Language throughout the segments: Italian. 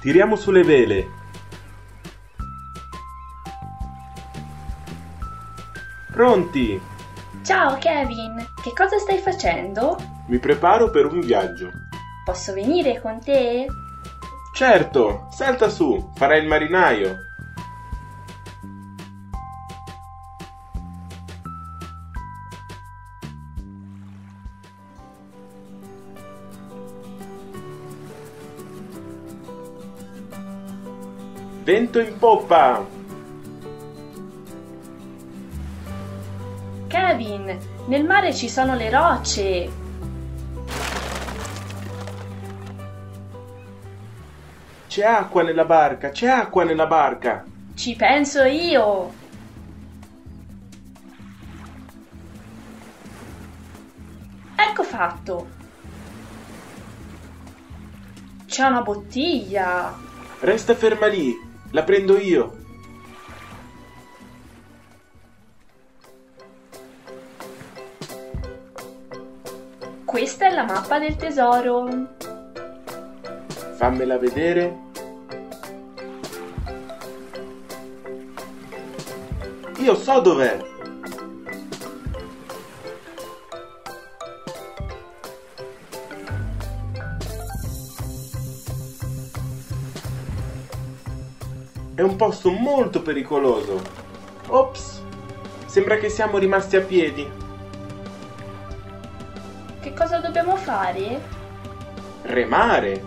tiriamo su le vele. Pronti? Ciao Kevin, che cosa stai facendo? Mi preparo per un viaggio. Posso venire con te? Certo, salta su, farai il marinaio. Vento in poppa! Kevin, nel mare ci sono le rocce! C'è acqua nella barca, c'è acqua nella barca! Ci penso io! Ecco fatto! C'è una bottiglia! Resta ferma lì, la prendo io. Questa è la mappa del tesoro! Fammela vedere. Io so dov'è. È un posto molto pericoloso. Ops! Sembra che siamo rimasti a piedi. Che cosa dobbiamo fare? Remare.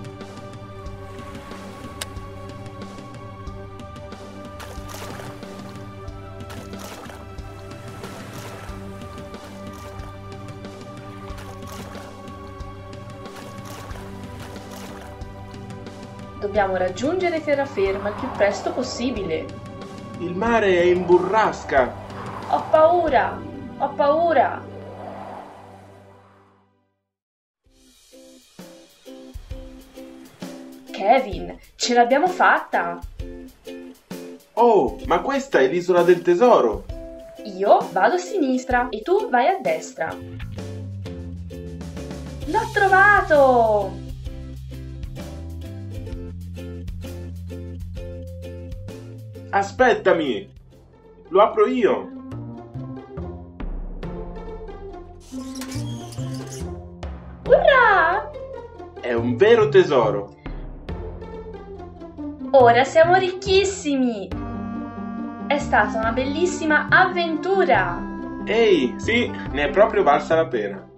Dobbiamo raggiungere terraferma il più presto possibile. Il mare è in burrasca. Ho paura! Ho paura! Kevin, ce l'abbiamo fatta! Oh, ma questa è l'isola del tesoro. Io vado a sinistra e tu vai a destra. L'ho trovato! Aspettami! Lo apro io! Urrà! È un vero tesoro! Ora siamo ricchissimi! È stata una bellissima avventura! Ehi, sì, ne è proprio valsa la pena!